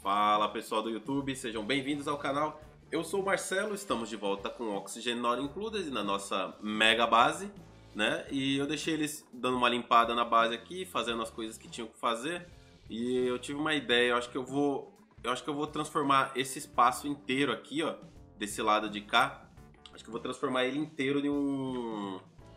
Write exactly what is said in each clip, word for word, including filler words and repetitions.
Fala pessoal do YouTube, sejam bem-vindos ao canal. Eu sou o Marcelo, estamos de volta com Oxygen Not Included na nossa mega base, né? E eu deixei eles dando uma limpada na base aqui, fazendo as coisas que tinham que fazer. E eu tive uma ideia, eu acho que eu vou, eu acho que eu vou transformar esse espaço inteiro aqui, ó, desse lado de cá. Acho que eu vou transformar ele inteiro em um,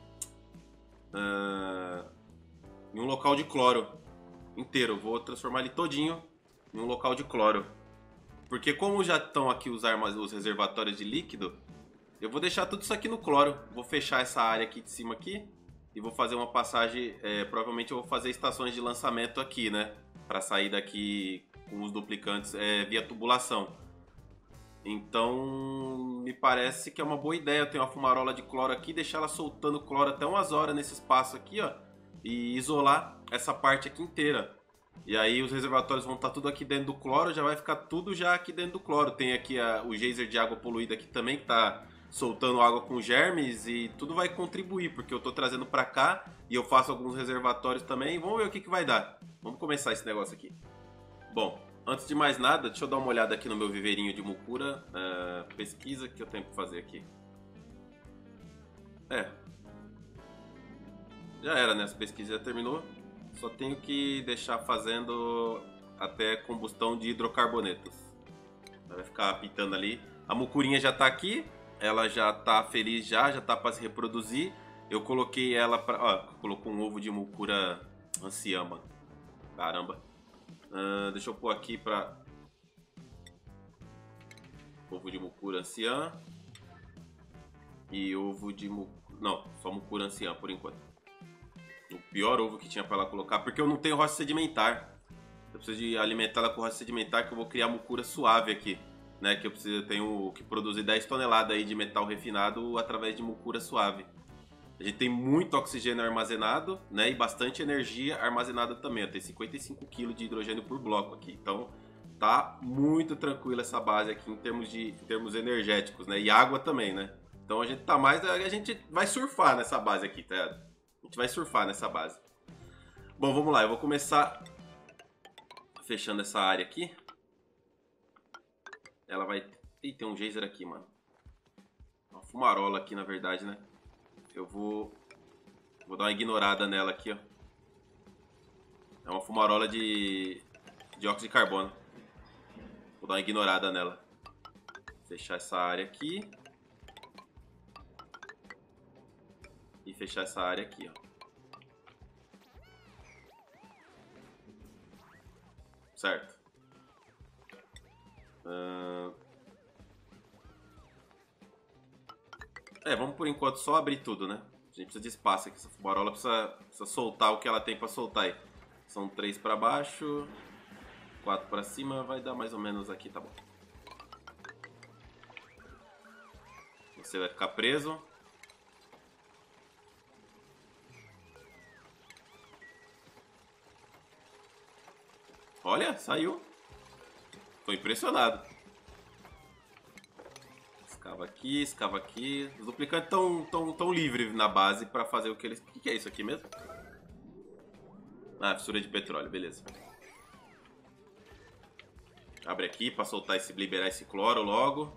uh, em um local de cloro inteiro. Vou transformar ele todinho em um local de cloro. Porque como já estão aqui os, armas, os reservatórios de líquido, eu vou deixar tudo isso aqui no cloro. Vou fechar essa área aqui de cima aqui e vou fazer uma passagem, é, provavelmente eu vou fazer estações de lançamento aqui, né? Para sair daqui com os duplicantes é, via tubulação. Então me parece que é uma boa ideia. Eu tenho uma fumarola de cloro aqui, deixar ela soltando cloro até umas horas nesse espaço aqui, ó. E isolar essa parte aqui inteira. E aí os reservatórios vão estar tudo aqui dentro do cloro, já vai ficar tudo já aqui dentro do cloro. Tem aqui a, o geyser de água poluída aqui também, que está soltando água com germes, e tudo vai contribuir, porque eu estou trazendo para cá e eu faço alguns reservatórios também. Vamos ver o que, que vai dar. Vamos começar esse negócio aqui. Bom, antes de mais nada, deixa eu dar uma olhada aqui no meu viveirinho de mucura. Uh, pesquisa que eu tenho que fazer aqui. É. Já era, né? Essa pesquisa já terminou. Só tenho que deixar fazendo até combustão de hidrocarbonetos. Vai ficar apitando ali. A mucurinha já tá aqui. Ela já tá feliz já, já tá para se reproduzir. Eu coloquei ela para, ó, colocou um ovo de mucura anciã, mano. Caramba. Uh, deixa eu pôr aqui para ovo de mucura anciã e ovo de mucura, não, só mucura anciã por enquanto. O pior ovo que tinha para ela colocar, porque eu não tenho rocha sedimentar. Eu preciso de alimentar ela com rocha sedimentar, que eu vou criar mucura suave aqui, né? Que eu preciso, eu tenho que produzir dez toneladas aí de metal refinado através de mucura suave. A gente tem muito oxigênio armazenado, né? E bastante energia armazenada também. Tem cinquenta e cinco quilos de hidrogênio por bloco aqui. Então tá muito tranquila essa base aqui em termos de em termos energéticos, né? E água também, né? Então a gente tá mais, a gente vai surfar nessa base aqui, tá ligado? A gente vai surfar nessa base. Bom, vamos lá. Eu vou começar fechando essa área aqui. Ela vai... Ih, tem um geyser aqui, mano. Uma fumarola aqui, na verdade, né? Eu vou... Vou dar uma ignorada nela aqui, ó. É uma fumarola de... dióxido de carbono. Vou dar uma ignorada nela. Fechar essa área aqui. E fechar essa área aqui, ó. Certo. Uh... É, vamos por enquanto só abrir tudo, né? A gente precisa de espaço aqui. Essa fumarola precisa, precisa soltar o que ela tem pra soltar aí. São três pra baixo, quatro pra cima, vai dar mais ou menos aqui, tá bom. Você vai ficar preso. Olha, saiu. Tô impressionado. Escava aqui, escava aqui. Os duplicantes estão tão, tão livres na base pra fazer o que eles... O que, que é isso aqui mesmo? Ah, fissura de petróleo, beleza. Abre aqui pra soltar esse, liberar esse cloro logo.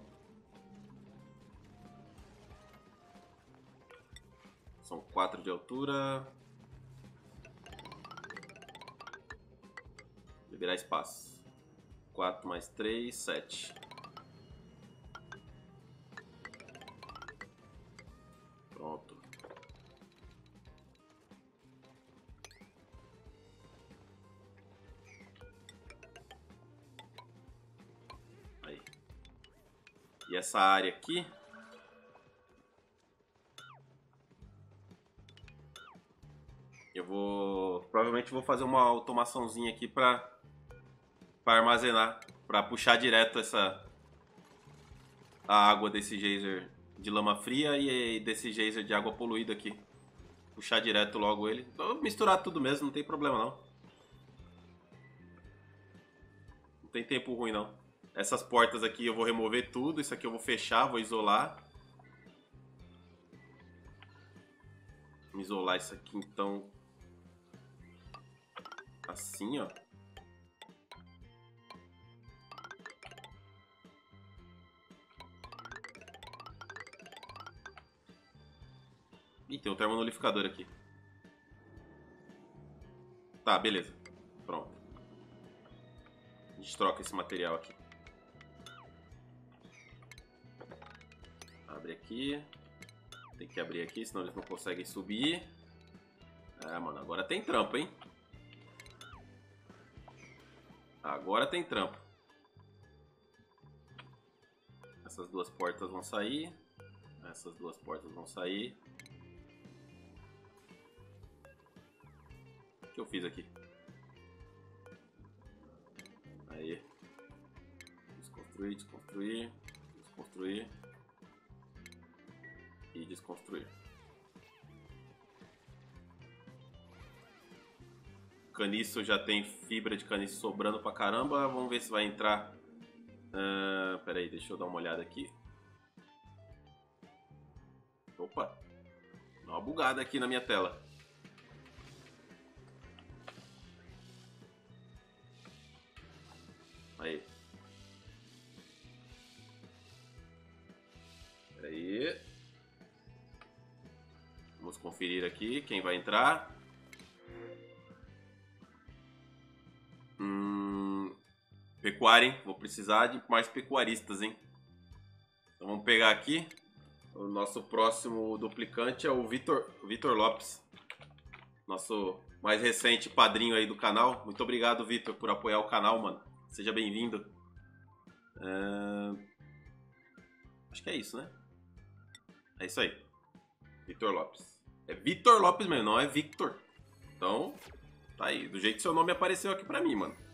São quatro de altura. Liberar espaço. quatro mais três, sete. Pronto. Aí. E essa área aqui... Eu vou... Provavelmente vou fazer uma automaçãozinha aqui para para armazenar, para puxar direto essa a água desse geyser de lama fria e desse geyser de água poluída aqui. Puxar direto logo ele. Vou misturar tudo mesmo, não tem problema não. Não tem tempo ruim não. Essas portas aqui eu vou remover tudo, isso aqui eu vou fechar, vou isolar. Isolar isso aqui então assim, ó. Ih, tem um termonolificador aqui. Tá, beleza. Pronto. A gente troca esse material aqui. Abre aqui. Tem que abrir aqui, senão eles não conseguem subir. É, mano, agora tem trampo, hein? Agora tem trampo. Essas duas portas vão sair. Essas duas portas vão sair. O que eu fiz aqui? Aí. Desconstruir, desconstruir, desconstruir. E desconstruir. Caniço já tem fibra de caniço sobrando pra caramba. Vamos ver se vai entrar. Uh, pera aí, deixa eu dar uma olhada aqui. Opa! Dá uma bugada aqui na minha tela. Aí. Pera aí. Vamos conferir aqui quem vai entrar. Hum, pecuária, hein? Vou precisar de mais pecuaristas, hein? Então vamos pegar aqui. O nosso próximo duplicante é o Vitor, Vitor Lopes. Nosso mais recente padrinho aí do canal. Muito obrigado, Vitor, por apoiar o canal, mano. Seja bem-vindo. É... Acho que é isso, né? É isso aí. Vitor Lopes. É Vitor Lopes mesmo, não é Victor. Então, tá aí. Do jeito que seu nome apareceu aqui pra mim, mano.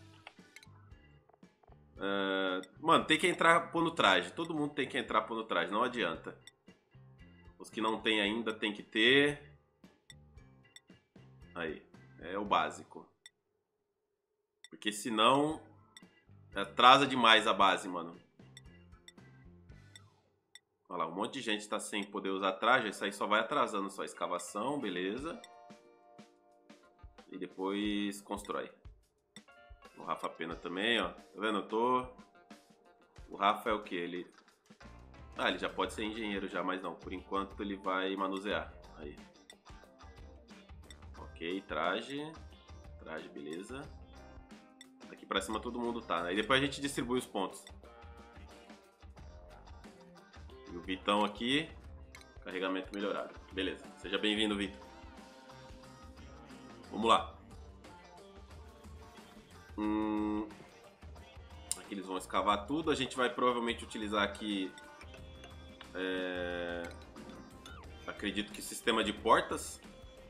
Uh, mano, tem que entrar pondo traje. Todo mundo tem que entrar pondo traje, não adianta. Os que não tem ainda tem que ter. Aí, é o básico. Porque senão atrasa demais a base, mano. Olha lá, um monte de gente tá sem poder usar traje. Isso aí só vai atrasando só. Escavação, beleza. E depois constrói. O Rafa Pena também, ó. Tá vendo? Eu tô... O Rafa é o que? Ele... Ah, ele já pode ser engenheiro já, mas não. Por enquanto ele vai manusear. Aí. Ok, traje. Traje, beleza. Aqui pra cima todo mundo tá, né? E depois a gente distribui os pontos. E o Vitão aqui. Carregamento melhorado. Beleza. Seja bem-vindo, Vitor. Vamos lá. Hum... Aqui eles vão escavar tudo. A gente vai provavelmente utilizar aqui... É... Acredito que sistema de portas.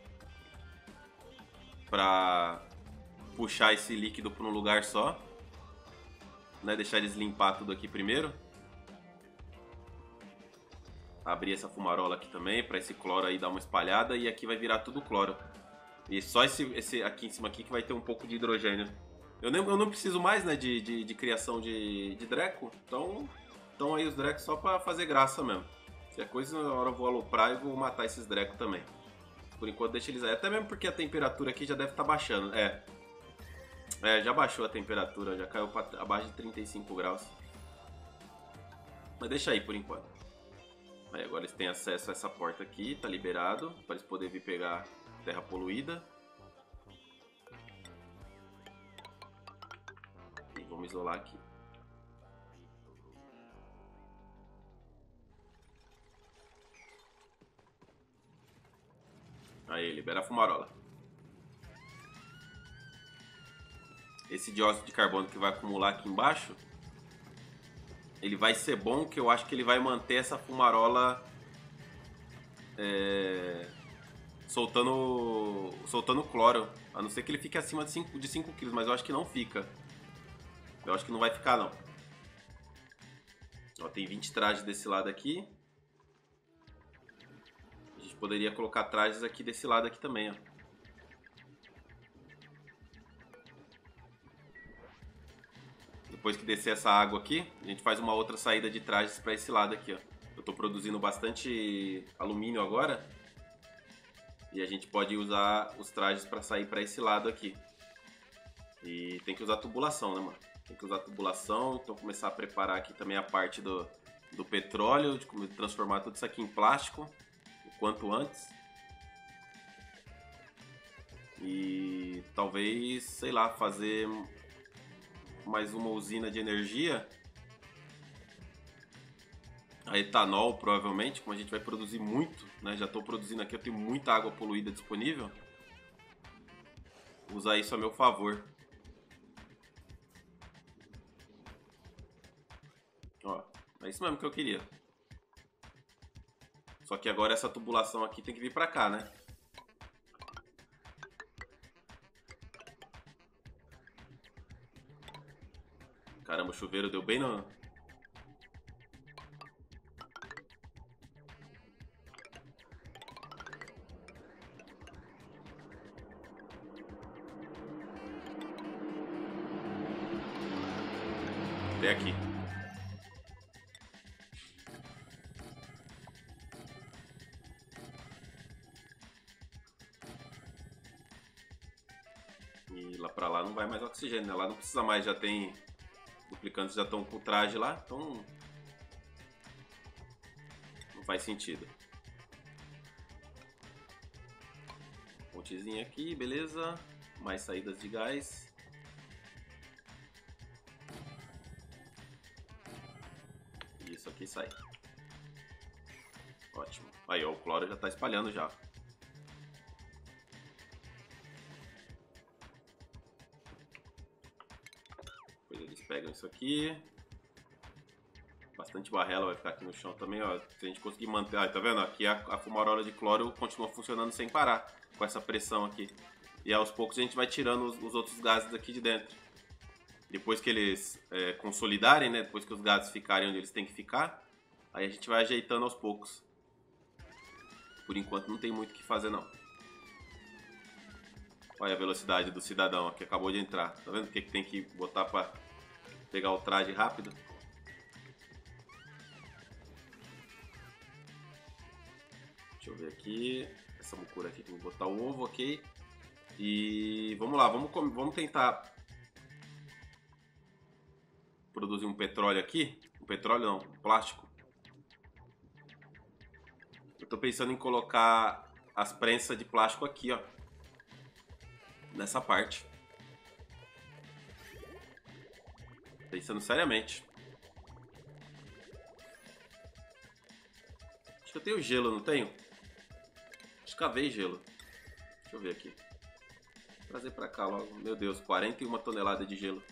Pra puxar esse líquido para um lugar só. Né? Deixar eles limpar tudo aqui primeiro. Abrir essa fumarola aqui também, para esse cloro aí dar uma espalhada. E aqui vai virar tudo cloro. E só esse, esse aqui em cima aqui que vai ter um pouco de hidrogênio. Eu, nem, eu não preciso mais, né, de, de, de criação de, de Dreco. Então, então aí os Drecos só para fazer graça mesmo. Se é coisa, na hora eu vou aloprar e vou matar esses Drecos também. Por enquanto deixa eles aí. Até mesmo porque a temperatura aqui já deve estar tá baixando. É. É, já baixou a temperatura. Já caiu para abaixo de trinta e cinco graus. Mas deixa aí por enquanto. Aí agora eles têm acesso a essa porta aqui. Tá liberado. Para eles poderem vir pegar terra poluída. E vamos isolar aqui. Aí, libera a fumarola. Esse dióxido de carbono que vai acumular aqui embaixo, ele vai ser bom, que eu acho que ele vai manter essa fumarola é, soltando, soltando cloro. A não ser que ele fique acima de cinco, de cinco quilos, mas eu acho que não fica. Eu acho que não vai ficar, não. Ó, tem vinte trajes desse lado aqui. A gente poderia colocar trajes aqui desse lado aqui também, ó. Depois que descer essa água aqui, a gente faz uma outra saída de trajes para esse lado aqui, ó. Eu tô produzindo bastante alumínio agora. E a gente pode usar os trajes para sair para esse lado aqui. E tem que usar tubulação, né, mano? Tem que usar tubulação, então começar a preparar aqui também a parte do, do petróleo, de transformar tudo isso aqui em plástico o quanto antes. E talvez, sei lá, fazer mais uma usina de energia. A etanol, provavelmente, como a gente vai produzir muito, né? Já estou produzindo aqui, eu tenho muita água poluída disponível. Usar isso a meu favor. Ó, é isso mesmo que eu queria. Só que agora essa tubulação aqui tem que vir pra cá, né? Caramba, o chuveiro deu bem no... Até aqui. E lá pra lá não vai mais oxigênio, né? Lá não precisa mais, já tem... Duplicantes já estão com o traje lá, então... Não faz sentido. Pontezinha aqui, beleza. Mais saídas de gás. Isso aqui sai. Ótimo. Aí, ó, o cloro já tá espalhando já. Depois eles pegam isso aqui. Bastante barrela vai ficar aqui no chão também, ó. Se a gente conseguir manter... Ah, tá vendo? Aqui a, a fumarola de cloro continua funcionando sem parar. Com essa pressão aqui. E aos poucos a gente vai tirando os, os outros gases daqui de dentro. Depois que eles é, consolidarem, né? Depois que os gases ficarem onde eles têm que ficar, aí a gente vai ajeitando aos poucos. Por enquanto não tem muito o que fazer, não. Olha a velocidade do cidadão que acabou de entrar. Tá vendo o que, que tem que botar para pegar o traje rápido? Deixa eu ver aqui. Essa mucura aqui tem que botar o ovo, ok. E vamos lá, vamos, vamos tentar produzir um petróleo aqui. Um petróleo não, um plástico. Eu tô pensando em colocar as prensas de plástico aqui, ó. Nessa parte. Pensando seriamente. Acho que eu tenho gelo, não tenho? Escavei gelo. Deixa eu ver aqui. Vou trazer pra cá logo. Meu Deus, quarenta e uma toneladas de gelo.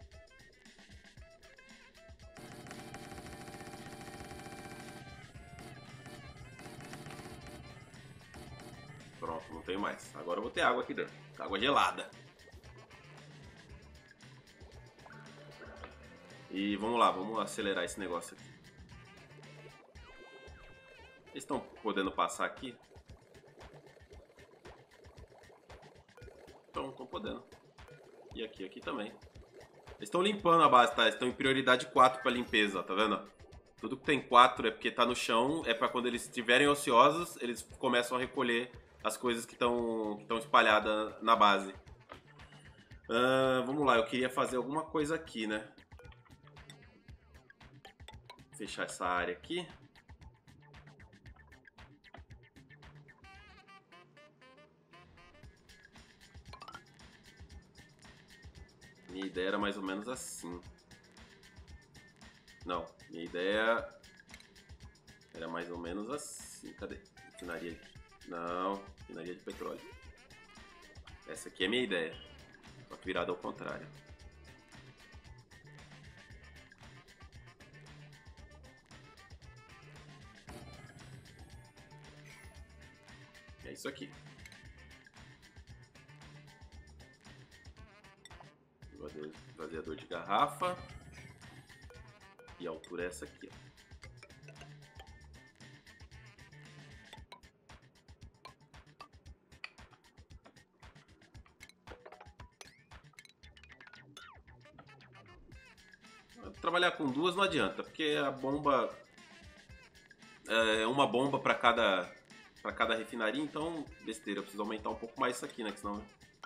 Pronto, não tenho mais. Agora eu vou ter água aqui dentro. Água gelada. E vamos lá, vamos acelerar esse negócio aqui. Eles estão podendo passar aqui? Então, estão podendo. E aqui, aqui também. Eles estão limpando a base, tá? Eles estão em prioridade quatro para limpeza, tá vendo? Tudo que tem quatro é porque tá no chão, é para quando eles estiverem ociosos, eles começam a recolher as coisas que estão que estão espalhadas na base. Uh, vamos lá, eu queria fazer alguma coisa aqui, né? Fechar essa área aqui. Minha ideia era mais ou menos assim. Não, minha ideia era mais ou menos assim. Cadê? Refinaria aqui. Não, refinaria de petróleo. Essa aqui é a minha ideia. Só que virada ao contrário. É isso aqui. Esvaziador de garrafa. E a altura é essa aqui, ó. Trabalhar com duas não adianta, porque a bomba é uma bomba para cada para cada refinaria, então besteira, eu preciso aumentar um pouco mais isso aqui, né, que senão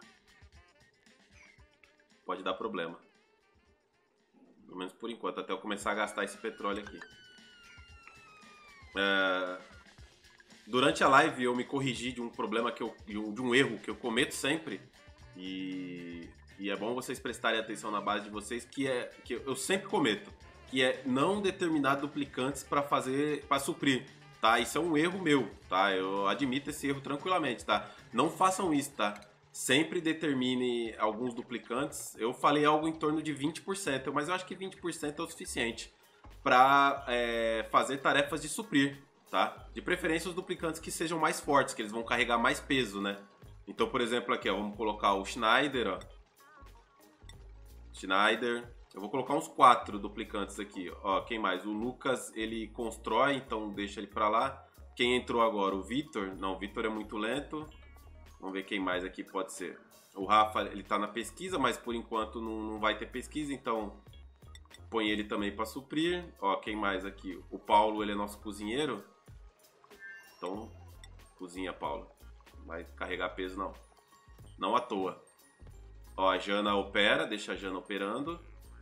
pode dar problema. Pelo menos por enquanto, até eu começar a gastar esse petróleo aqui. É... durante a live eu me corrigi de um problema que eu, de um erro que eu cometo sempre. E, e é bom vocês prestarem atenção na base de vocês, que é que eu sempre cometo, que é não determinar duplicantes para fazer, para suprir, tá? Isso é um erro meu, tá? Eu admito esse erro tranquilamente, tá? Não façam isso, tá? Sempre determine alguns duplicantes. Eu falei algo em torno de vinte por cento, mas eu acho que vinte por cento é o suficiente para é, fazer tarefas de suprir, tá? De preferência os duplicantes que sejam mais fortes, que eles vão carregar mais peso, né? Então, por exemplo, aqui, ó, vamos colocar o Schneider, ó. Schneider. Eu vou colocar uns quatro duplicantes aqui, ó. Quem mais? O Lucas, ele constrói, então deixa ele pra lá. Quem entrou agora? O Vitor. Não, o Vitor é muito lento. Vamos ver quem mais aqui pode ser. O Rafa, ele tá na pesquisa, mas por enquanto não, não vai ter pesquisa, então põe ele também para suprir. Ó, quem mais aqui? O Paulo, ele é nosso cozinheiro. Então, cozinha, Paulo. Não vai carregar peso, não. Não à toa. Ó, a Jana opera, deixa a Jana operando.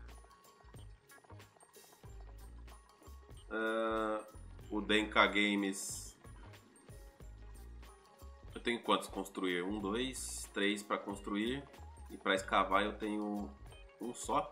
Uh, o Denka Games... Eu tenho quantos construir? Um, dois, três para construir. E para escavar eu tenho um só.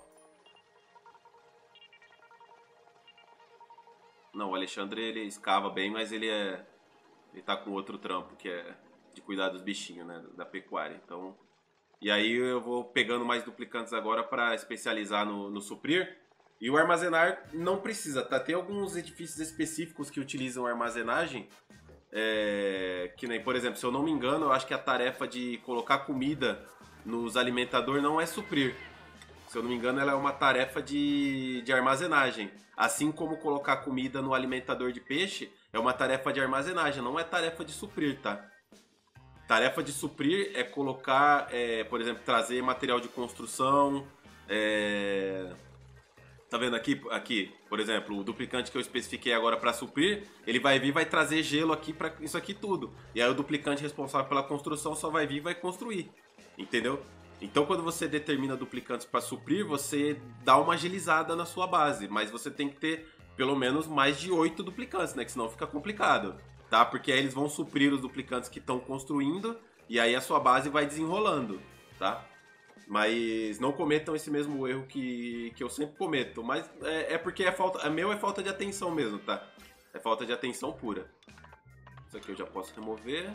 Não, o Alexandre ele escava bem, mas ele é... Ele tá com outro trampo, que é de cuidar dos bichinhos, né? Da pecuária. Então... E aí eu vou pegando mais duplicantes agora para especializar no, no suprir. E o armazenar não precisa, tá? Tem alguns edifícios específicos que utilizam armazenagem. É, que nem, por exemplo, se eu não me engano, eu acho que a tarefa de colocar comida nos alimentadores não é suprir. Se eu não me engano, ela é uma tarefa de, de armazenagem. Assim como colocar comida no alimentador de peixe é uma tarefa de armazenagem, não é tarefa de suprir, tá? Tarefa de suprir é colocar, é, por exemplo, trazer material de construção. É... Tá vendo aqui, aqui, por exemplo, o duplicante que eu especifiquei agora para suprir, ele vai vir e vai trazer gelo aqui para isso aqui tudo. E aí o duplicante responsável pela construção só vai vir e vai construir, entendeu? Então quando você determina duplicantes para suprir, você dá uma agilizada na sua base, mas você tem que ter pelo menos mais de oito duplicantes, né? Que senão fica complicado, tá? Porque aí eles vão suprir os duplicantes que estão construindo e aí a sua base vai desenrolando, tá? Mas não cometam esse mesmo erro que, que eu sempre cometo. Mas é, é porque é falta, é meu é falta de atenção mesmo, tá? É falta de atenção pura. Isso aqui eu já posso remover.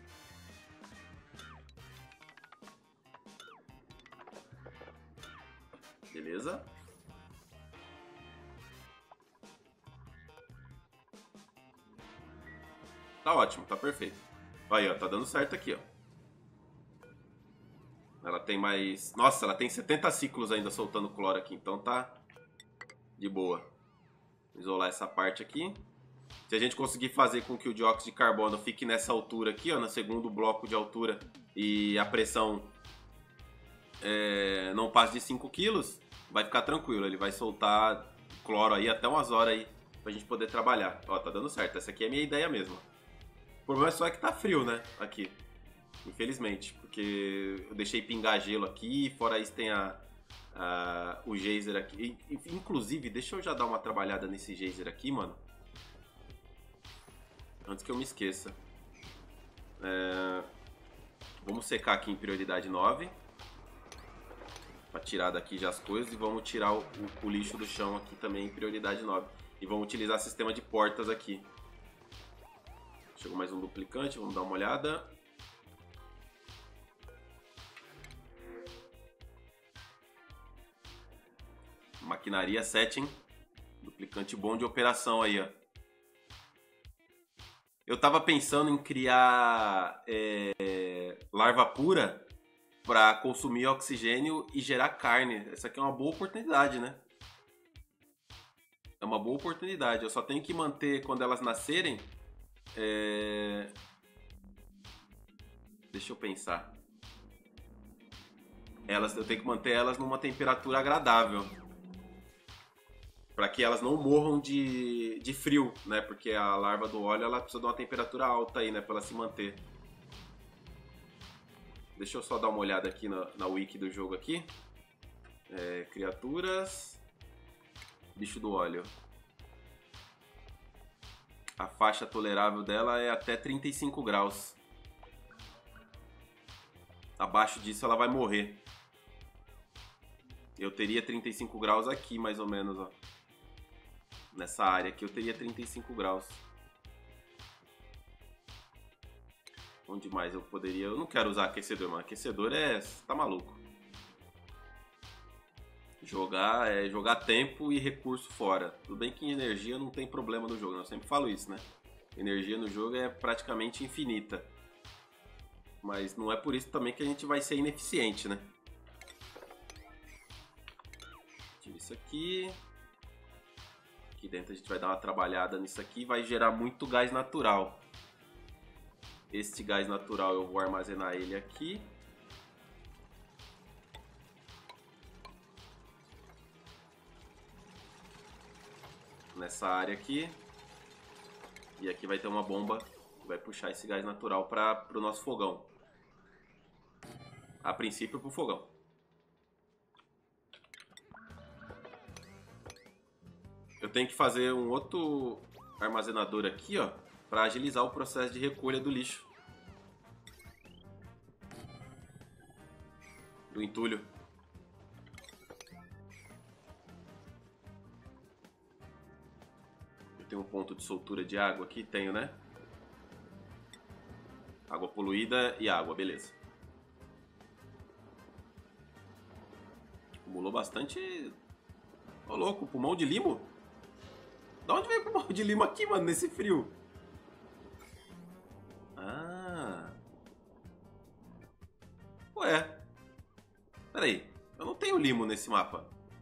Beleza. Tá ótimo, tá perfeito. Aí, ó, tá dando certo aqui, ó. Ela tem mais... Nossa, ela tem setenta ciclos ainda soltando cloro aqui, então tá de boa. Vou isolar essa parte aqui. Se a gente conseguir fazer com que o dióxido de carbono fique nessa altura aqui, ó, no segundo bloco de altura, e a pressão é, não passe de cinco quilos, vai ficar tranquilo. Ele vai soltar cloro aí até umas horas aí pra gente poder trabalhar. Ó, tá dando certo. Essa aqui é a minha ideia mesmo. O problema é só que tá frio, né? Aqui. Infelizmente, porque eu deixei pingar gelo aqui, fora isso tem a, a, o geyser aqui. Inclusive, deixa eu já dar uma trabalhada nesse geyser aqui, mano. Antes que eu me esqueça. É, vamos secar aqui em prioridade nove. Pra tirar daqui já as coisas. E vamos tirar o, o, o lixo do chão aqui também em prioridade nove. E vamos utilizar sistema de portas aqui. Chegou mais um duplicante, vamos dar uma olhada. Maquinaria sete, hein? Duplicante bom de operação aí, ó. Eu tava pensando em criar é, larva pura para consumir oxigênio e gerar carne. Essa aqui é uma boa oportunidade, né? É uma boa oportunidade. Eu só tenho que manter quando elas nascerem. É... Deixa eu pensar. Elas, eu tenho que manter elas numa temperatura agradável. Para que elas não morram de, de frio, né? Porque a larva do óleo ela precisa de uma temperatura alta aí, né? Para ela se manter. Deixa eu só dar uma olhada aqui na, na wiki do jogo aqui. É, criaturas. Bicho do óleo. A faixa tolerável dela é até trinta e cinco graus. Abaixo disso ela vai morrer. Eu teria trinta e cinco graus aqui, mais ou menos, ó. Nessa área aqui eu teria trinta e cinco graus. Onde mais eu poderia... Eu não quero usar aquecedor, mano. Aquecedor é... Tá maluco. Jogar é jogar tempo e recurso fora. Tudo bem que energia não tem problema no jogo, eu sempre falo isso, né? Energia no jogo é praticamente infinita. Mas não é por isso também que a gente vai ser ineficiente, né? Tira isso aqui. Aqui dentro a gente vai dar uma trabalhada nisso aqui. Vai gerar muito gás natural. Este gás natural eu vou armazenar ele aqui. Nessa área aqui. E aqui vai ter uma bomba que vai puxar esse gás natural para o nosso fogão. A princípio para o fogão. Eu tenho que fazer um outro armazenador aqui, ó, para agilizar o processo de recolha do lixo. Do entulho. Tem um ponto de soltura de água aqui? Tenho, né? Água poluída e água, beleza. Acumulou bastante... Ô, louco, pulmão de limo? Da onde veio o pulmão de limo aqui, mano, nesse frio? Ah... Ué... Pera aí, eu não tenho limo nesse mapa.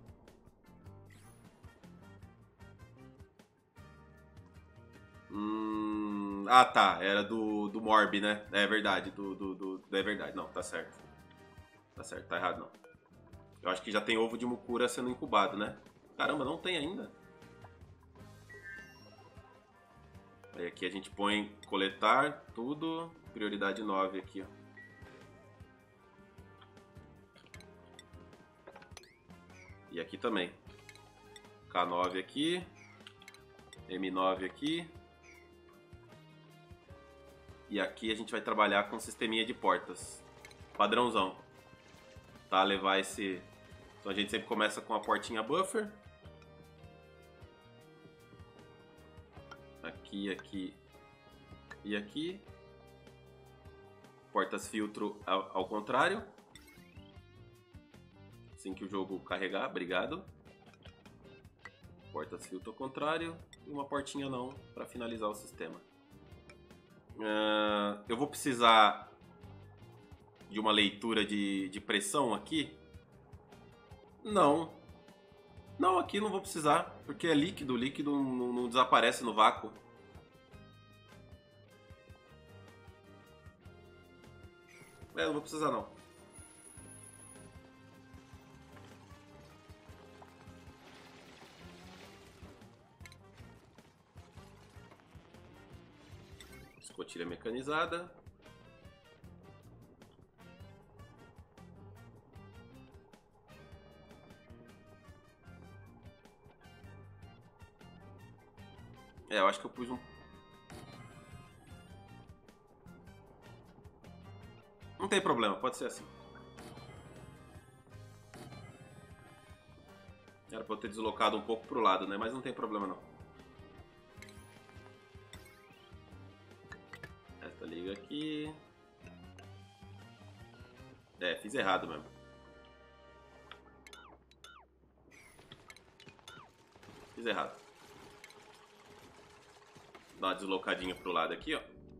Hum... Ah, tá. Era do, do Morb, né? É verdade. Do, do, do... É verdade. Não, tá certo. Tá certo, tá errado não. Eu acho que já tem ovo de mucura sendo incubado, né? Caramba, não tem ainda. Aí aqui a gente põe coletar tudo. Prioridade nove aqui, ó. E aqui também. K nove aqui. M nove aqui. E aqui a gente vai trabalhar com sisteminha de portas. Padrãozão. Tá? Levar esse... Então a gente sempre começa com a portinha buffer. Aqui, aqui e aqui. Portas filtro ao, ao contrário. Assim que o jogo carregar, obrigado. Portas filtro ao contrário. E uma portinha não, para finalizar o sistema. Uh, eu vou precisar de uma leitura de, de pressão aqui? Não. Não, aqui não vou precisar, porque é líquido. O líquido não, não desaparece no vácuo. É, não vou precisar não. Escotilha mecanizada. É, eu acho que eu pus um... Não tem problema, pode ser assim. Era pra eu ter deslocado um pouco pro lado, né? Mas não tem problema não. Esta liga aqui. É, fiz errado mesmo. Fiz errado. Dá uma deslocadinha pro lado aqui, ó.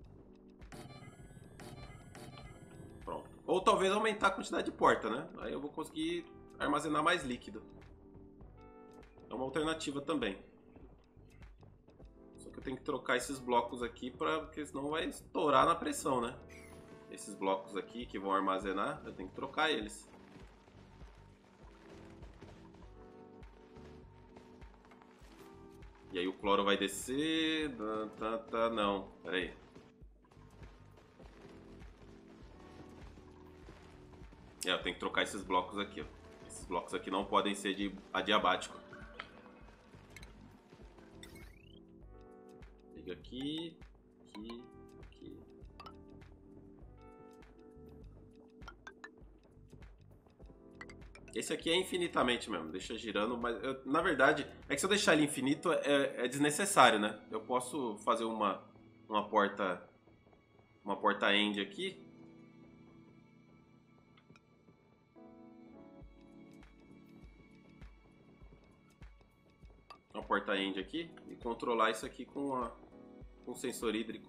Pronto. Ou talvez aumentar a quantidade de porta, né? Aí eu vou conseguir armazenar mais líquido. É uma alternativa também. Só que eu tenho que trocar esses blocos aqui, pra, porque senão vai estourar na pressão, né? Esses blocos aqui que vão armazenar, eu tenho que trocar eles. E aí o cloro vai descer... Tá, tá, não, pera aí. É, eu tenho que trocar esses blocos aqui, ó. Esses blocos aqui não podem ser de adiabático. Liga aqui, aqui, aqui. Esse aqui é infinitamente mesmo, deixa girando, mas eu, na verdade, é que se eu deixar ele infinito é, é desnecessário, né? Eu posso fazer uma, uma porta, uma porta end aqui. Uma porta end aqui e controlar isso aqui com, a, com o sensor hídrico.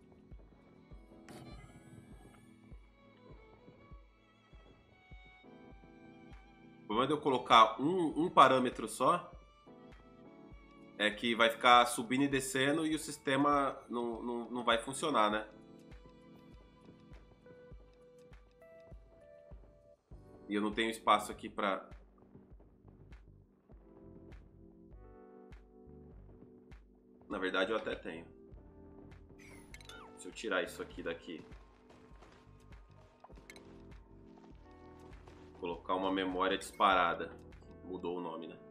O problema de eu colocar um, um parâmetro só é que vai ficar subindo e descendo e o sistema não, não, não vai funcionar, né? E eu não tenho espaço aqui pra... Na verdade eu até tenho. Se eu tirar isso aqui daqui, colocar uma memória disparada, mudou o nome, né?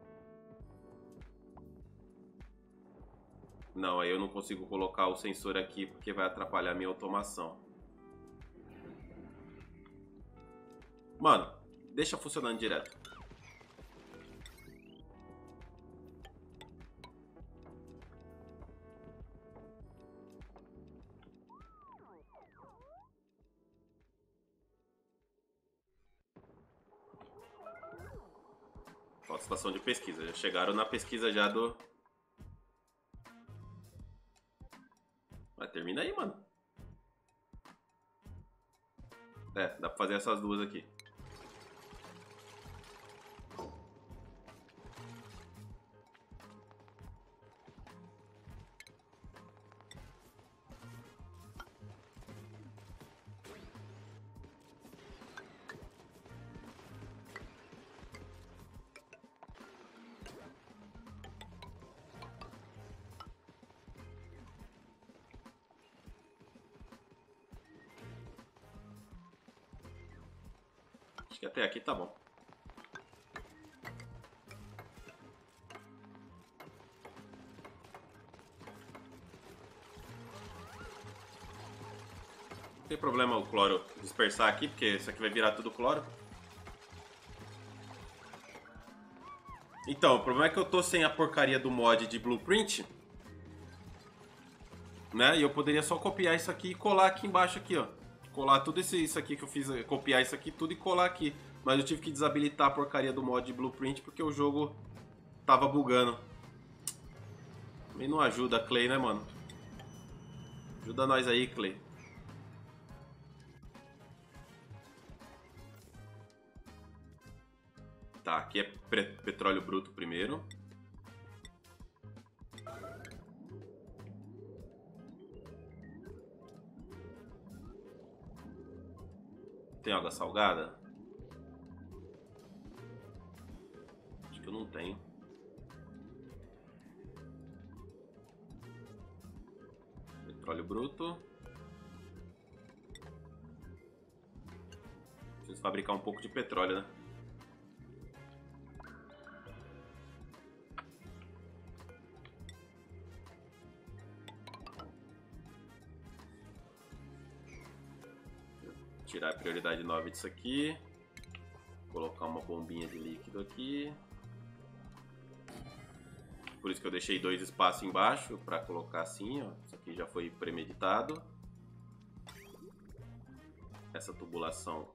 Não, aí eu não consigo colocar o sensor aqui porque vai atrapalhar a minha automação. Mano, deixa funcionando direto. Ó, estação de pesquisa. Já chegaram na pesquisa já do... Mas termina aí, mano. É, dá pra fazer essas duas aqui. Acho que até aqui tá bom. Não tem problema o cloro dispersar aqui, porque isso aqui vai virar tudo cloro. Então, o problema é que eu tô sem a porcaria do mod de blueprint, né? E eu poderia só copiar isso aqui e colar aqui embaixo aqui, ó. Colar tudo esse, isso aqui que eu fiz, copiar isso aqui tudo e colar aqui. Mas eu tive que desabilitar a porcaria do mod de blueprint porque o jogo tava bugando. Também não ajuda a Clay, né, mano? Ajuda nós aí, Clay. Tá, aqui é petróleo bruto primeiro. Tem água salgada? Acho que eu não tenho. Petróleo bruto. Preciso fabricar um pouco de petróleo, né? Tirar a prioridade nove disso aqui. Colocar uma bombinha de líquido aqui. Por isso que eu deixei dois espaços embaixo para colocar assim, ó. Isso aqui já foi premeditado. Essa tubulação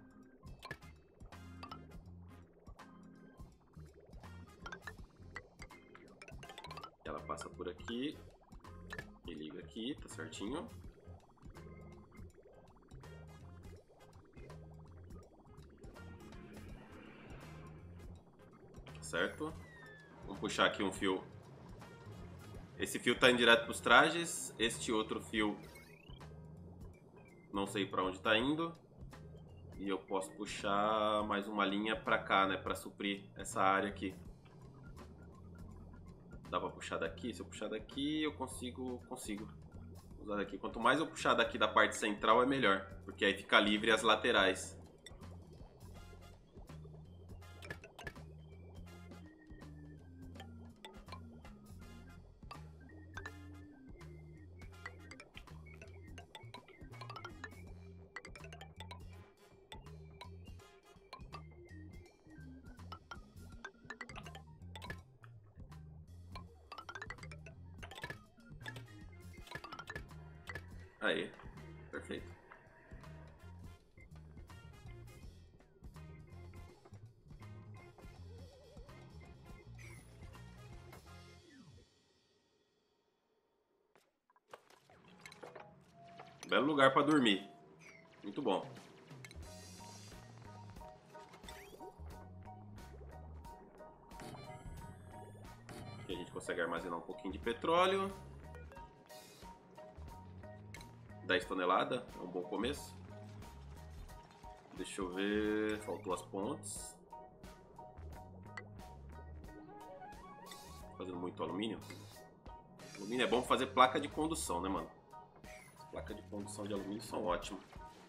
ela passa por aqui e liga aqui, tá certinho. Certo? Vamos puxar aqui um fio. Esse fio tá indo direto para os trajes. Este outro fio não sei para onde está indo. E eu posso puxar mais uma linha para cá, né? Para suprir essa área aqui. Dá para puxar daqui? Se eu puxar daqui, eu consigo, consigo usar daqui. Quanto mais eu puxar daqui da parte central, é melhor. Porque aí fica livre as laterais. Aí, perfeito. Belo lugar pra dormir. Muito bom. Aqui a gente consegue armazenar um pouquinho de petróleo. dez toneladas, é um bom começo. Deixa eu ver, faltou as pontes. Fazendo muito alumínio. Alumínio é bom pra fazer placa de condução, né, mano? Placa de condução de alumínio são ótimas.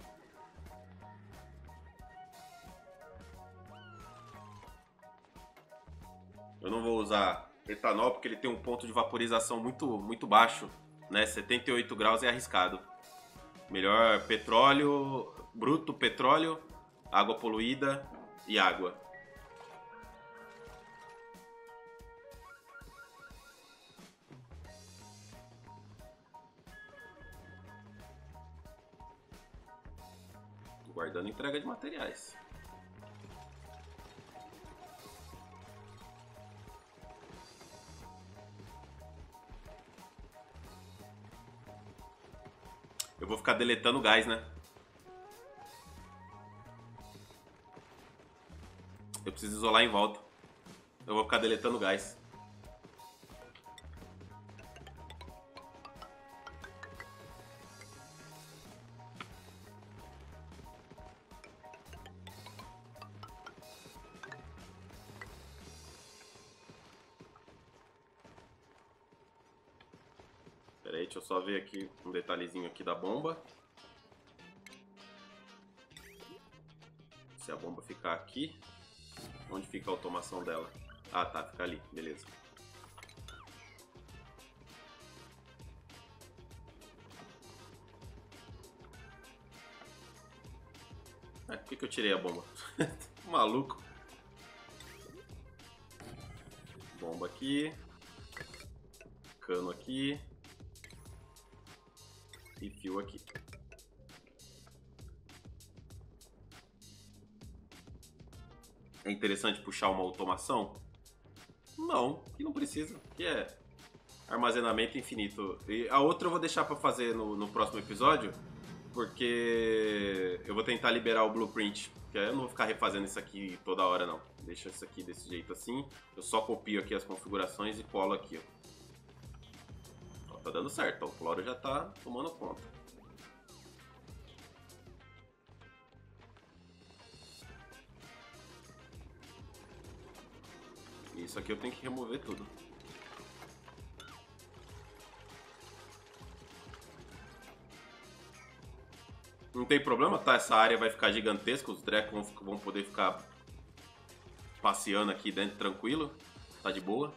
Eu não vou usar etanol porque ele tem um ponto de vaporização muito, muito baixo, né? setenta e oito graus é arriscado. Melhor petróleo, bruto, petróleo, água poluída e água. Guardando entrega de materiais. Eu vou ficar deletando gás, né? Eu preciso isolar em volta. Eu vou ficar deletando gás. Pera aí, deixa eu só ver aqui um detalhezinho aqui da bomba. Se a bomba ficar aqui, onde fica a automação dela? Ah, tá, fica ali, beleza. É, por que, que eu tirei a bomba? Maluco. Bomba aqui. Cano aqui. E fio aqui. É interessante puxar uma automação? Não, que não precisa. Que é armazenamento infinito. E a outra eu vou deixar para fazer no, no próximo episódio, porque eu vou tentar liberar o blueprint. Porque eu não vou ficar refazendo isso aqui toda hora, não. Deixa isso aqui desse jeito assim. Eu só copio aqui as configurações e colo aqui, ó. Tá dando certo, ó. O cloro já tá tomando conta. Isso aqui eu tenho que remover tudo. Não tem problema, tá? Essa área vai ficar gigantesca, os Drecons vão poder ficar passeando aqui dentro tranquilo. Tá de boa.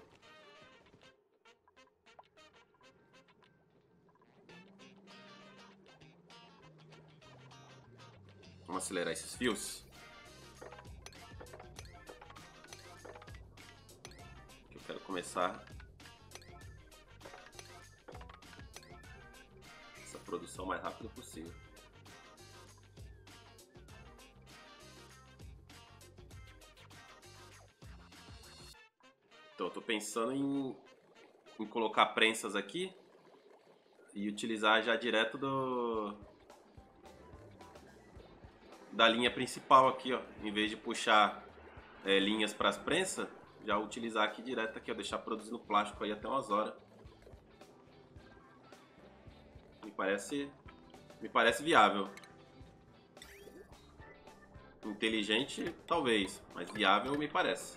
Vamos acelerar esses fios. Eu quero começar essa produção o mais rápido possível. Então eu tô pensando em, em colocar prensas aqui e utilizar já direto do da linha principal aqui, ó, em vez de puxar é, linhas para as prensas, já utilizar aqui direto aqui, ó, deixar produzindo plástico aí até umas horas. Me parece, me parece viável. Inteligente, talvez, mas viável me parece.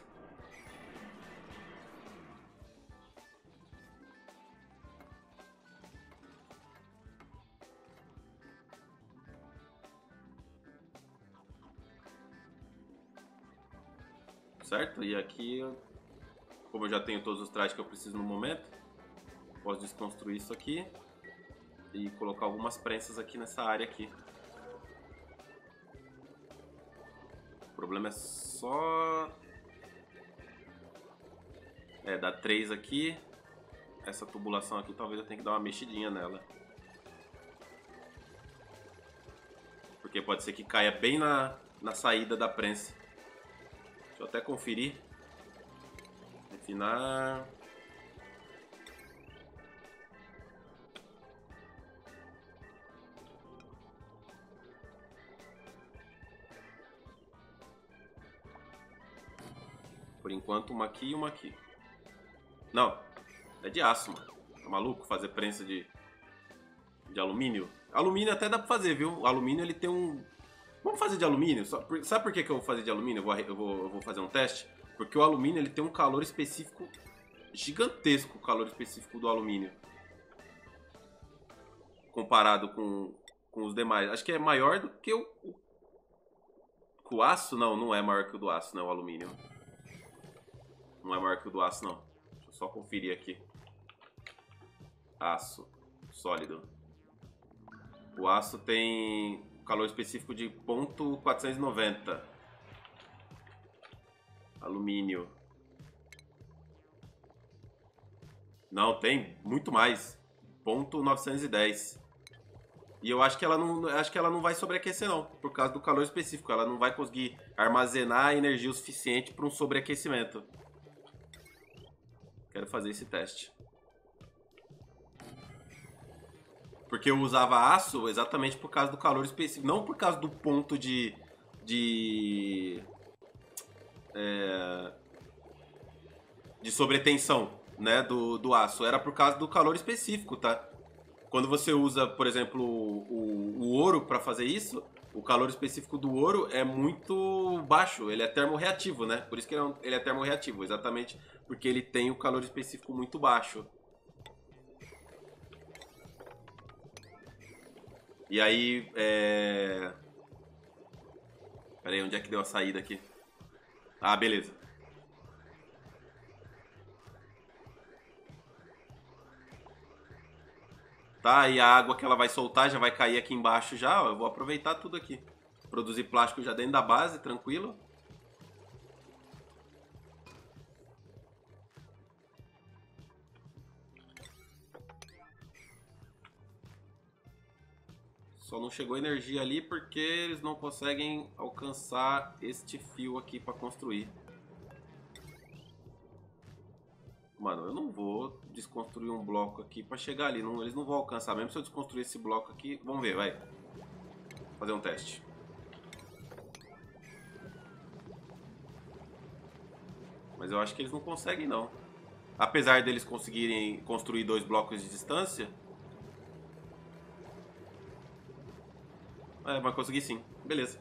Certo? E aqui, como eu já tenho todos os trajes que eu preciso no momento, posso desconstruir isso aqui e colocar algumas prensas aqui nessa área aqui. O problema é só... É, dar três aqui. Essa tubulação aqui talvez eu tenha que dar uma mexidinha nela. Porque pode ser que caia bem na, na saída da prensa. Deixa eu até conferir. Refinar. Por enquanto, uma aqui e uma aqui. Não, é de aço, mano. Tá maluco fazer prensa de, de alumínio? Alumínio até dá pra fazer, viu? O alumínio, ele tem um... Vamos fazer de alumínio? Sabe por que que eu vou fazer de alumínio? Eu vou, eu vou, eu vou fazer um teste. Porque o alumínio, ele tem um calor específico gigantesco, o calor específico do alumínio. Comparado com, com os demais. Acho que é maior do que o, o... O aço? Não, não é maior que o do aço, né? O alumínio. Não é maior que o do aço, não. Deixa eu só conferir aqui. Aço sólido. O aço tem calor específico de ponto quatrocentos e noventa. Alumínio. Não, tem muito mais. Ponto novecentos e dez. E eu acho que ela não, acho que ela não vai sobreaquecer, não. Por causa do calor específico. Ela não vai conseguir armazenar energia o suficiente para um sobreaquecimento. Quero fazer esse teste. Porque eu usava aço exatamente por causa do calor específico. Não por causa do ponto de... De... É, de sobretensão, né, do, do aço. Era por causa do calor específico, tá? Quando você usa, por exemplo, o, o ouro para fazer isso, o calor específico do ouro é muito baixo. Ele é termorreativo, né? Por isso que ele é, um, ele é termorreativo. Exatamente porque ele tem o calor específico muito baixo. E aí, é... Pera aí, onde é que deu a saída aqui? Ah, beleza. Tá, e a água que ela vai soltar já vai cair aqui embaixo já, ó. Eu vou aproveitar tudo aqui. Produzir plástico já dentro da base, tranquilo. Só não chegou energia ali porque eles não conseguem alcançar este fio aqui para construir. Mano, eu não vou desconstruir um bloco aqui para chegar ali. Não, eles não vão alcançar. Mesmo se eu desconstruir esse bloco aqui... Vamos ver, vai. Vou fazer um teste. Mas eu acho que eles não conseguem, não. Apesar deles conseguirem construir dois blocos de distância... É, vai conseguir sim. Beleza.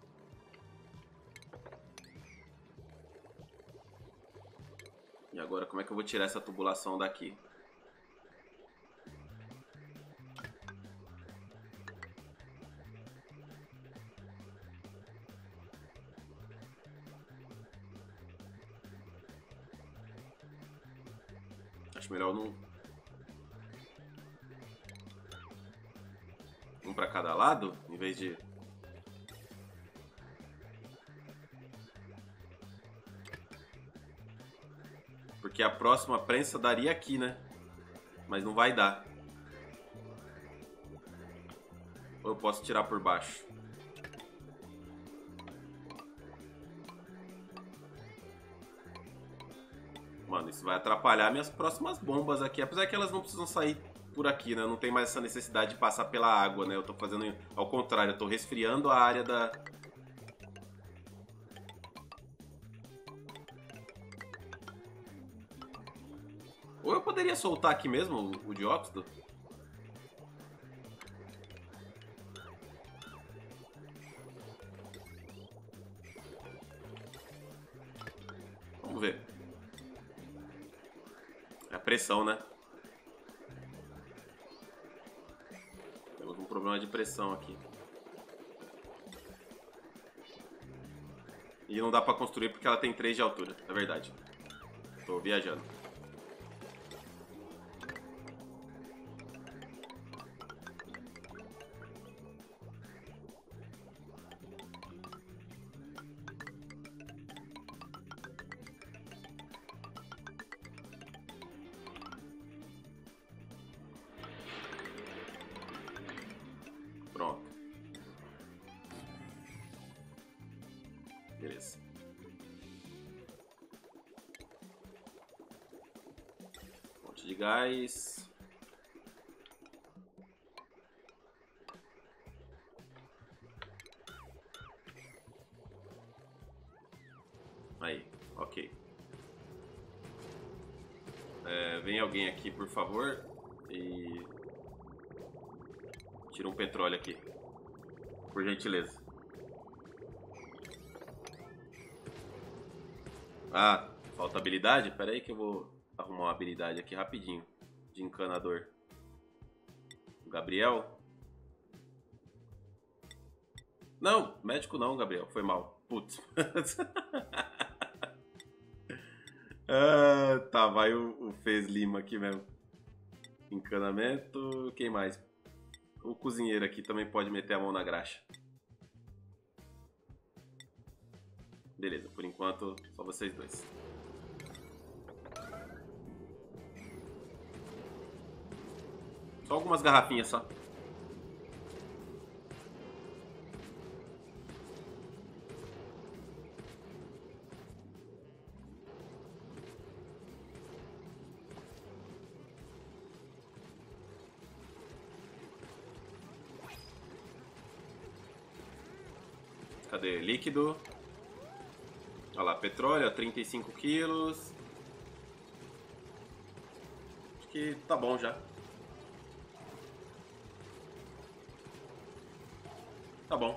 E agora como é que eu vou tirar essa tubulação daqui? Acho melhor não... Um pra cada lado, em vez de... Porque a próxima prensa daria aqui, né? Mas não vai dar. Ou eu posso tirar por baixo? Mano, isso vai atrapalhar minhas próximas bombas aqui. Apesar que elas não precisam sair por aqui, né? Não tem mais essa necessidade de passar pela água, né? Eu tô fazendo ao contrário. Eu tô resfriando a área da... Ou eu poderia soltar aqui mesmo o, o dióxido? Vamos ver. É a pressão, né? Temos um problema de pressão aqui. E não dá pra construir porque ela tem três de altura, é verdade. Tô viajando. Pronto. Fonte de gás. Aí, ok. É, vem alguém aqui, por favor, e tira um petróleo aqui, por gentileza. Ah, falta habilidade? Pera aí que eu vou arrumar uma habilidade aqui rapidinho, de encanador. Gabriel? Não, médico não, Gabriel, foi mal. Putz. Ah, tá, vai o, o Fez Lima aqui mesmo. Encanamento. Quem mais? O cozinheiro aqui também pode meter a mão na graxa. Beleza, por enquanto só vocês dois. Só algumas garrafinhas só. Cadê? Líquido. Olha lá, petróleo, trinta e cinco quilos. Acho que tá bom já. Tá bom.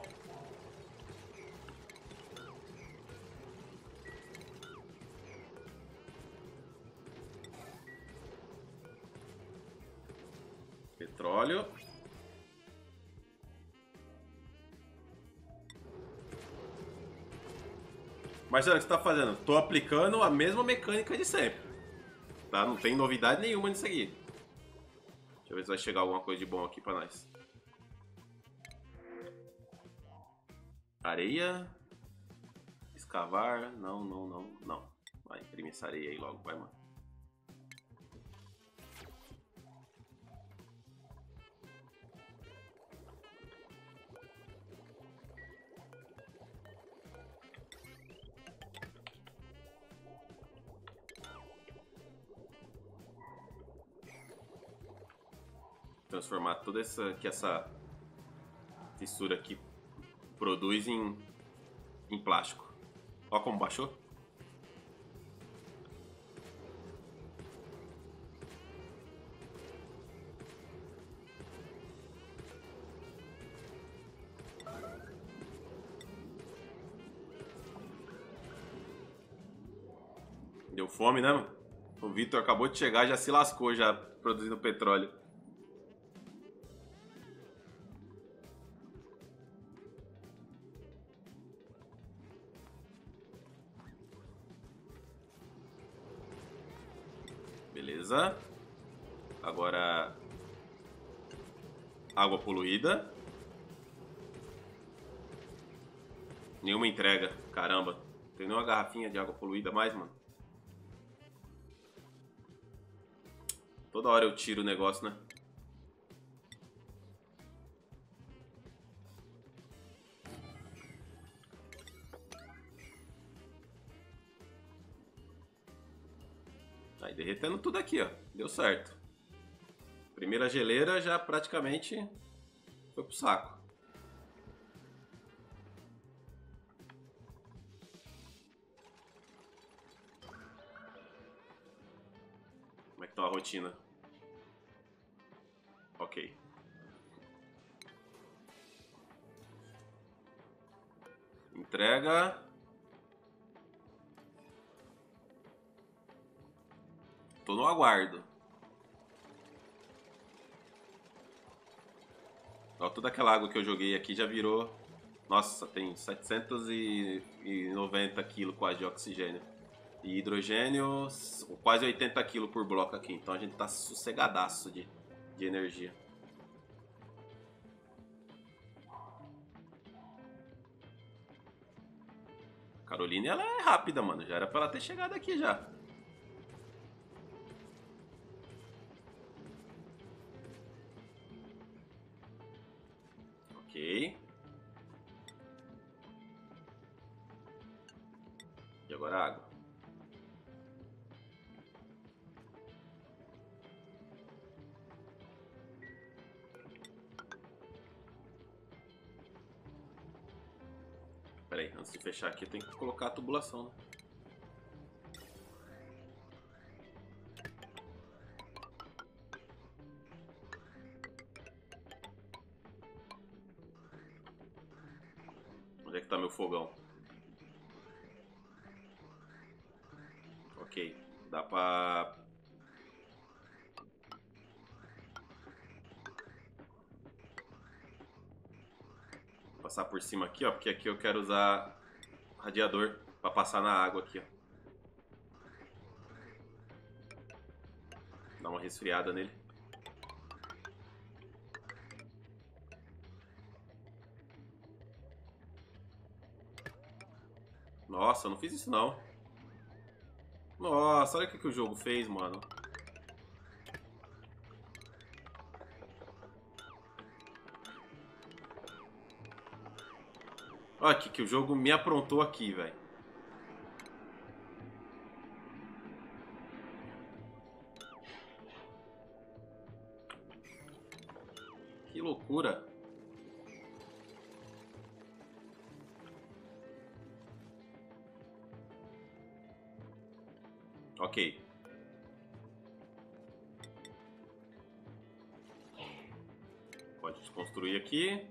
Petróleo. Marcelo, o que você tá fazendo? Tô aplicando a mesma mecânica de sempre. Tá? Não tem novidade nenhuma nisso aqui. Deixa eu ver se vai chegar alguma coisa de bom aqui pra nós. Areia. Escavar. Não, não, não, não. Vai, imprime essa areia aí logo, vai, mano. Transformar toda essa que essa fissura aqui produz em, em plástico. Ó como baixou. Deu fome, né, mano? O Vitor acabou de chegar e já se lascou já produzindo petróleo. Beleza. Agora água poluída. Nenhuma entrega. Caramba. Tem nenhuma garrafinha de água poluída mais, mano. Toda hora eu tiro o negócio, né? Aí derretendo tudo aqui, ó. Deu certo. Primeira geleira já praticamente foi pro saco. Como é que tá a rotina? Ok. Entrega. Tô no aguardo. Ó, toda aquela água que eu joguei aqui já virou... Nossa, tem setecentos e noventa quilos quase de oxigênio. E hidrogênio, quase oitenta quilos por bloco aqui. Então a gente tá sossegadaço de, de energia. Caroline, ela é rápida, mano. Já era pra ela ter chegado aqui já. Ok. E agora a água. Pera aí, antes de fechar aqui, tem que colocar a tubulação, né? Onde é que tá meu fogão? Ok, dá pra... passar por cima aqui, ó, porque aqui eu quero usar radiador pra passar na água aqui, ó. Dar uma resfriada nele. Nossa, eu não fiz isso não. Nossa, olha o que, que o jogo fez, mano. Olha o que, que o jogo me aprontou aqui, velho. Que loucura. Ok. Pode desconstruir aqui.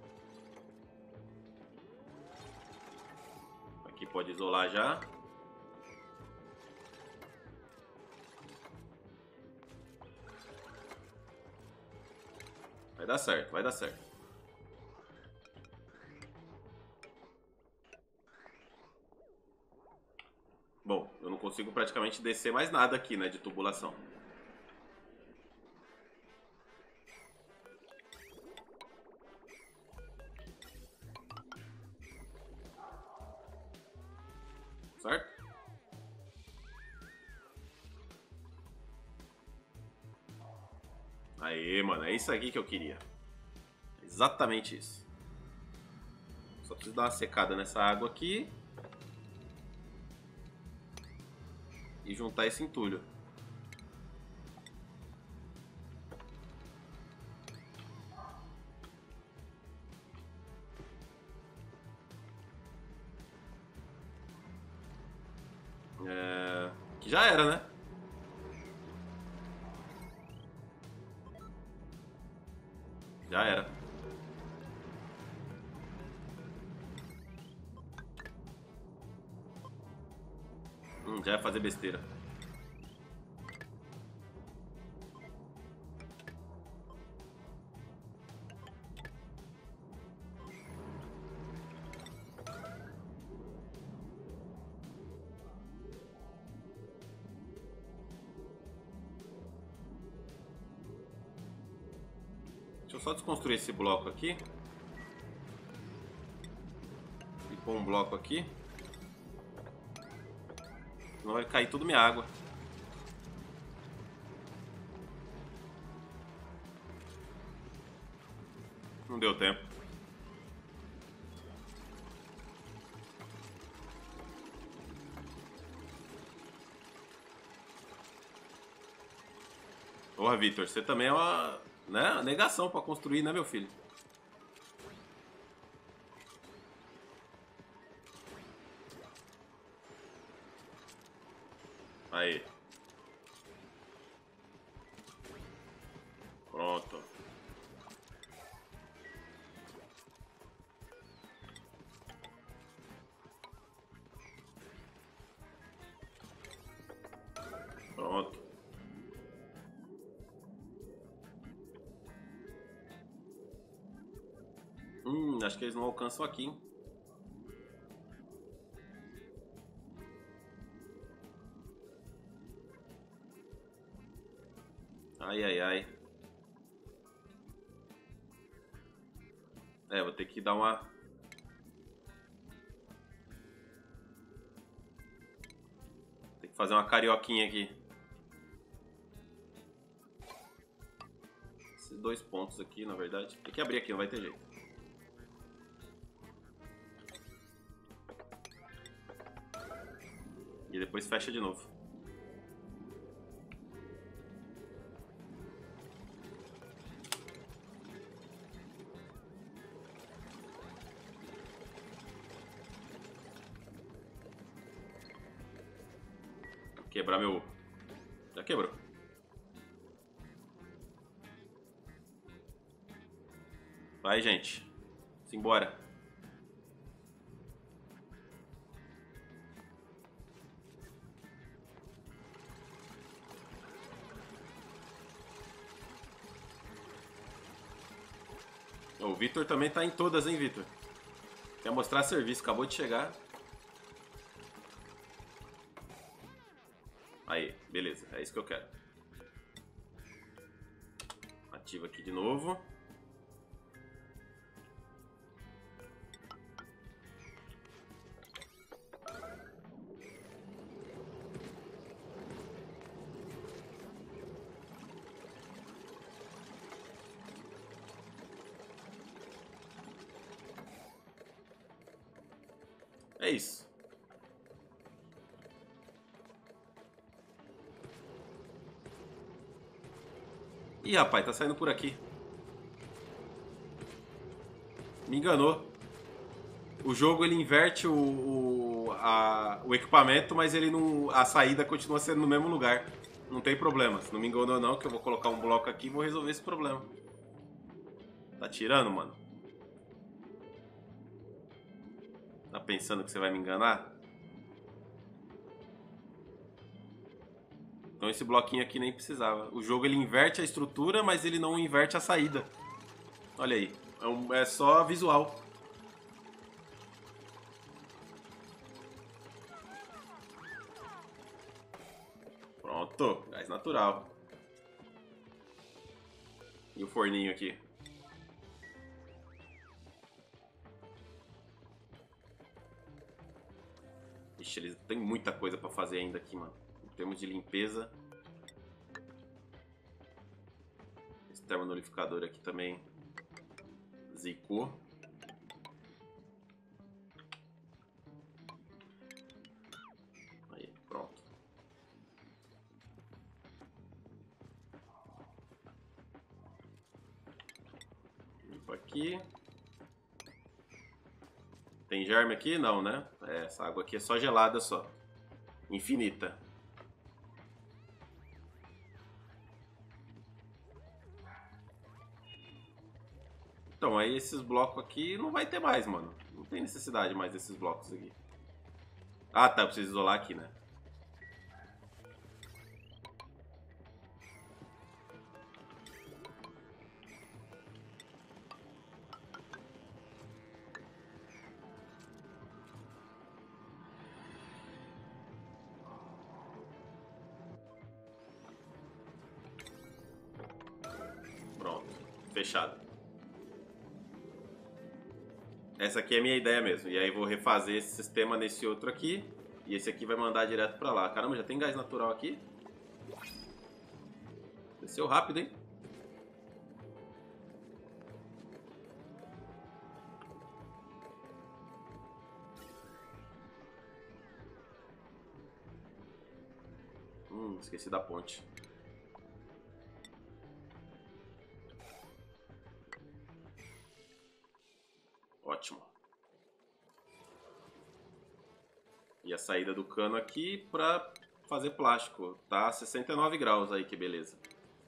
Aqui pode isolar já. Vai dar certo, vai dar certo. Bom, eu não consigo praticamente descer mais nada aqui, né, de tubulação. Certo? Aê, mano, é isso aqui que eu queria. Exatamente isso. Só preciso dar uma secada nessa água aqui. E juntar esse entulho. É... que já era, né? Já era. Hum, já ia fazer besteira. Deixa eu só desconstruir esse bloco aqui. E pôr um bloco aqui. Senão vai cair tudo minha água. Não deu tempo. Porra, Vitor, você também é uma, né, negação pra construir, né, meu filho? Aí. Pronto. Pronto. Hum, acho que eles não alcançam aqui, hein? Ai, ai, ai. É, vou ter que dar uma... Tem que fazer uma carioquinha aqui. Esses dois pontos aqui, na verdade. Tem que abrir aqui, não vai ter jeito. E depois fecha de novo. Quebrar meu... Já quebrou. Vai, gente. Simbora. O Vitor também tá em todas, hein, Vitor? Quer mostrar serviço, acabou de chegar. Aí, beleza, é isso que eu quero. Ativa aqui de novo. É isso. Ih, rapaz, tá saindo por aqui. Me enganou. O jogo ele inverte o, o, a, o equipamento, mas ele não, a saída continua sendo no mesmo lugar. Não tem problema. Se não me enganou não, que eu vou colocar um bloco aqui e vou resolver esse problema. Tá tirando, mano? Tá pensando que você vai me enganar? Então esse bloquinho aqui nem precisava. O jogo ele inverte a estrutura, mas ele não inverte a saída. Olha aí. É, um, é só visual. Pronto. Gás natural. E o forninho aqui? Ixi, eles têm muita coisa pra fazer ainda aqui, mano. Em termos de limpeza. Esse termonolificador aqui também zicou. Aí, pronto. Limpa aqui. Tem germe aqui? Não, né? É, essa água aqui é só gelada só. Infinita. Então, aí esses blocos aqui não vai ter mais, mano. Não tem necessidade mais desses blocos aqui. Ah, tá. Eu preciso isolar aqui, né? Pronto. Fechado. Essa aqui é a minha ideia mesmo. E aí vou refazer esse sistema nesse outro aqui. E esse aqui vai mandar direto pra lá. Caramba, já tem gás natural aqui? Desceu rápido, hein? Hum, esqueci da ponte. Ótimo. E a saída do cano aqui pra fazer plástico. Tá sessenta e nove graus aí, que beleza.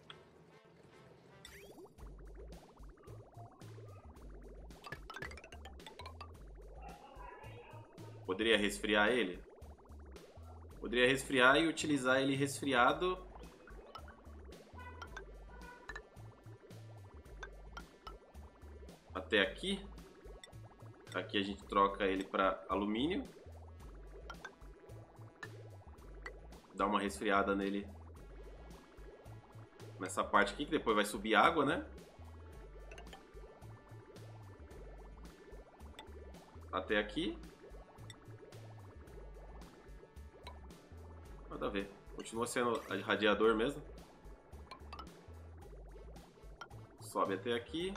Poderia resfriar ele? Poderia resfriar e utilizar ele resfriado. Até aqui. Aqui a gente troca ele para alumínio. Dá uma resfriada nele. Nessa parte aqui, que depois vai subir água, né? Até aqui. Nada a ver. Continua sendo radiador mesmo. Sobe até aqui.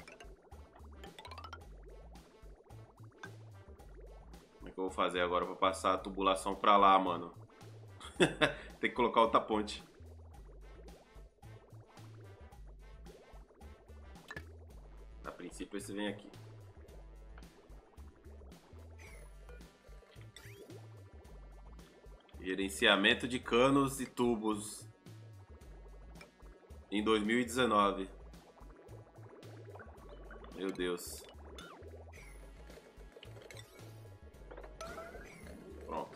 Como é que eu vou fazer agora para passar a tubulação para lá, mano? Tem que colocar outra ponte. A princípio esse vem aqui. Gerenciamento de canos e tubos em dois mil e dezenove. Meu Deus. Pronto.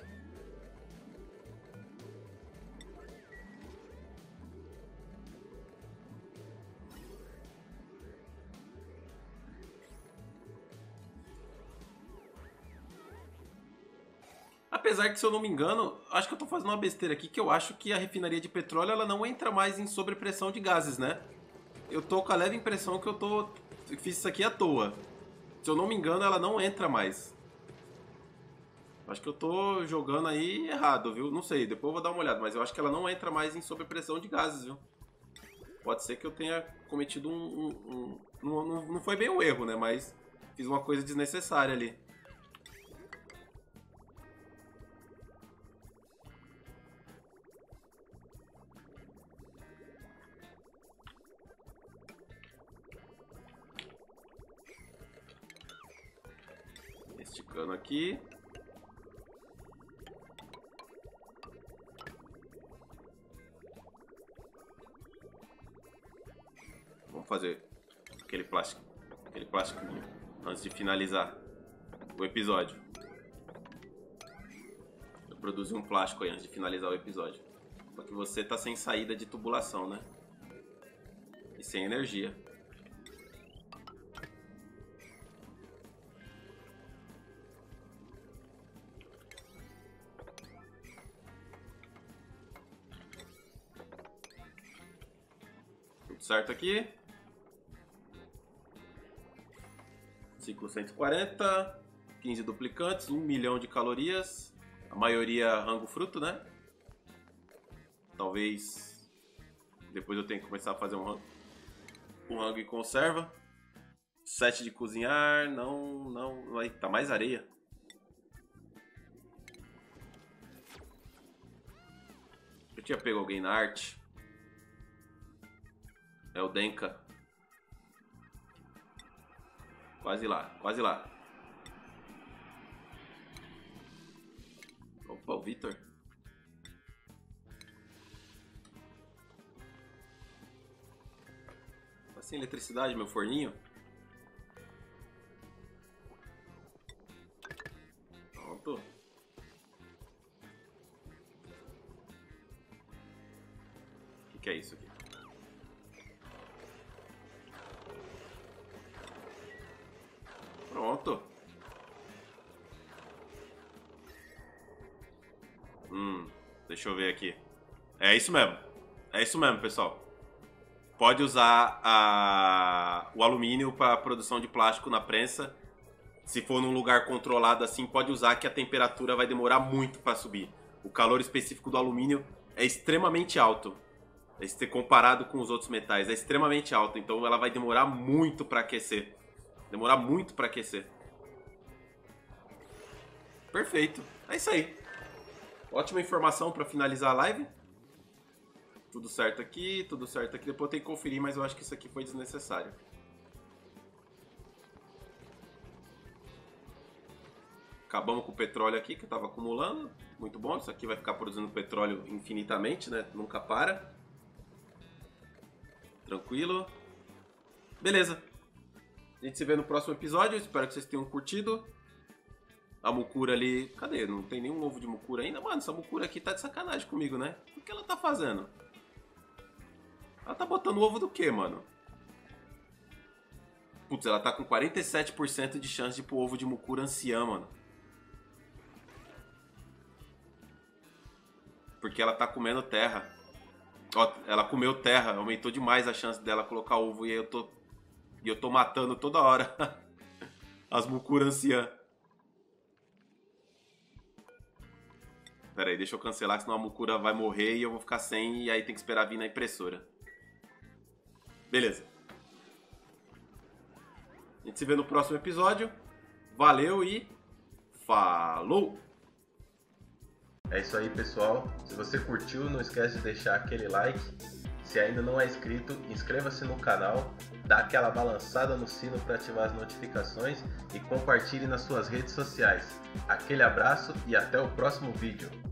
Apesar que, se eu não me engano, acho que eu tô fazendo uma besteira aqui, que eu acho que a refinaria de petróleo ela não entra mais em sobrepressão de gases, né? Eu tô com a leve impressão que eu tô eu fiz isso aqui à toa. Se eu não me engano, ela não entra mais. Acho que eu tô jogando aí errado, viu? Não sei, depois eu vou dar uma olhada, mas eu acho que ela não entra mais em sobrepressão de gases, viu? Pode ser que eu tenha cometido um... um, um não, não, não foi bem um erro, né? Mas fiz uma coisa desnecessária ali. Esticando aqui. Vamos fazer aquele plástico, aquele plástico antes de finalizar o episódio. Eu produzi um plástico aí antes de finalizar o episódio. Só que você tá sem saída de tubulação, né? E sem energia. Tudo certo aqui. Ciclo cento e quarenta, quinze duplicantes, um milhão de calorias. A maioria rango fruto, né? Talvez depois eu tenha que começar a fazer um rango, um rango em conserva. sete de cozinhar, não, não, aí tá mais areia. Eu tinha pego alguém na arte. É o Denka. Quase lá, quase lá. Opa, o Vitor. Tá sem eletricidade, meu forninho? Pronto. O que, que é isso aqui? Pronto. Hum, deixa eu ver aqui. É isso mesmo. É isso mesmo, pessoal. Pode usar a, o alumínio para produção de plástico na prensa. Se for num lugar controlado assim, pode usar que a temperatura vai demorar muito para subir. O calor específico do alumínio é extremamente alto. É comparado com os outros metais, é extremamente alto. Então ela vai demorar muito para aquecer. Demorar muito para aquecer. Perfeito. É isso aí. Ótima informação para finalizar a live. Tudo certo aqui, tudo certo aqui. Depois eu tenho que conferir, mas eu acho que isso aqui foi desnecessário. Acabamos com o petróleo aqui que eu estava acumulando. Muito bom. Isso aqui vai ficar produzindo petróleo infinitamente, né? Nunca para. Tranquilo. Beleza. A gente se vê no próximo episódio. Espero que vocês tenham curtido. A mucura ali... Cadê? Não tem nenhum ovo de mucura ainda? Mano, essa mucura aqui tá de sacanagem comigo, né? O que ela tá fazendo? Ela tá botando ovo do quê, mano? Putz, ela tá com quarenta e sete por cento de chance de pôr ovo de mucura anciã, mano. Porque ela tá comendo terra. Ó, ela comeu terra. Aumentou demais a chance dela colocar ovo. E aí eu tô... E eu tô matando toda hora as mucuras anciã. Pera aí, deixa eu cancelar, senão a mucura vai morrer e eu vou ficar sem, e aí tem que esperar vir na impressora. Beleza. A gente se vê no próximo episódio. Valeu e falou! É isso aí, pessoal. Se você curtiu, não esquece de deixar aquele like. Se ainda não é inscrito, inscreva-se no canal, dá aquela balançada no sino para ativar as notificações e compartilhe nas suas redes sociais. Aquele abraço e até o próximo vídeo.